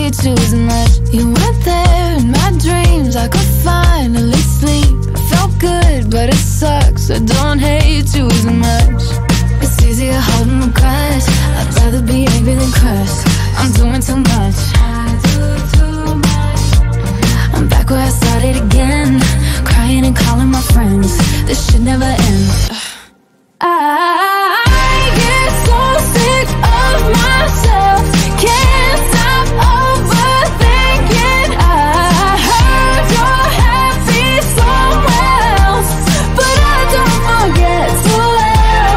too much. You were there in my dreams, I could finally sleep. Felt good, but it sucks, I don't hate you as much. It's easier holding regrets, I'd rather be angry than cursed. I'm doing too much. I'm back where I started again, crying and calling my friends. This should never end. I get so sick of myself, can't stop overthinking. I heard you're happy somewhere else, but I don't forget too well.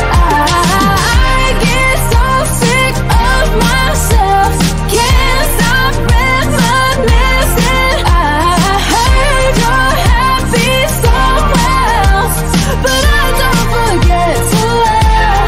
I get so sick of myself, can't stop reminiscing. I heard you're happy somewhere else, but I don't forget too well.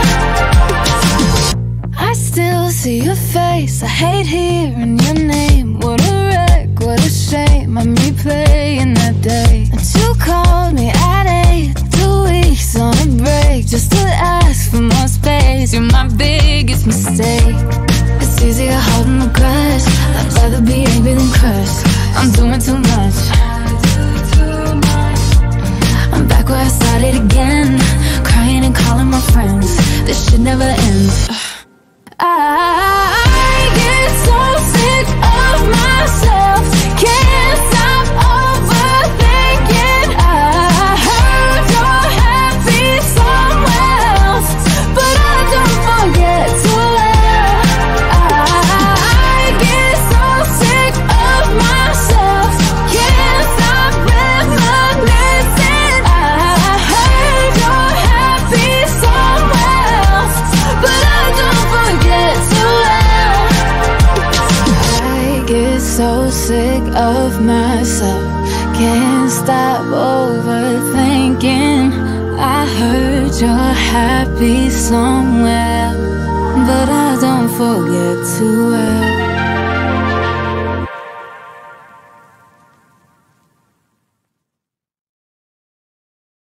I still see your face, I hate hearing your name. What a wreck, what a shame, I'm replaying that day that you called me at 8, 2 weeks on a break, just to ask for more space. You're my biggest mistake. It's easier holding regrets, I'd rather be angry than cursed. I'm doing too much. I'm back where I started again, crying and calling my friends. This should never end. I get so sick of myself, can't stop overthinking. I heard you're happy somewhere else, but I don't forget too well. I get so sick of myself, can't stop reminiscing. I heard you're happy somewhere else, but I don't forget too well. I get so sick of myself, can't stop overthinking. I heard you're happy somewhere, but I don't forget too well.